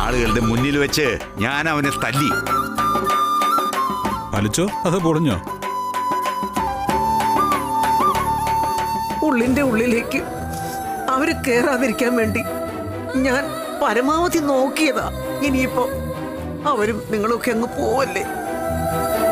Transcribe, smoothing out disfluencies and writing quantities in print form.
ആളുകളുടെ മുന്നിൽ വെച്ച് ഞാൻ അവനെ തല്ലി. വലിച്ചോ അത് പൊളിഞ്ഞോ? ഉള്ളിന്റെ ഉള്ളിലേക്ക് അവര് കേറാതിരിക്കാൻ വേണ്ടി ഞാൻ പരമാവധി നോക്കിയതാ. ഇനിയിപ്പോ അവരും നിങ്ങളൊക്കെ അങ്ങ് പോവല്ലേ.